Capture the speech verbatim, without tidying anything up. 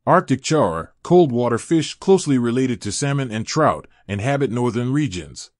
Arctic char, cold water fish closely related to salmon and trout, inhabit northern regions.